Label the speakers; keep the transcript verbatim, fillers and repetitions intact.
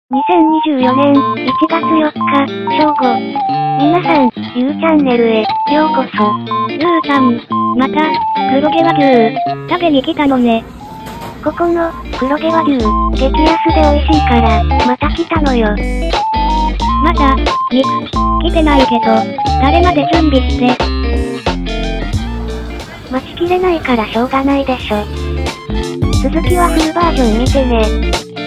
Speaker 1: にせんにじゅうよねんいちがつよっか、正午。皆さん、ゆうチャンネルへ、ようこそ。
Speaker 2: ルーちゃん、また、黒毛和牛、食べに来たのね。
Speaker 1: ここの、黒毛和牛、激安で美味しいから、また来たのよ。
Speaker 2: まだ、肉、来てないけど、誰まで準備して。
Speaker 1: 待ちきれないからしょうがないでしょ。続きはフルバージョン見てね。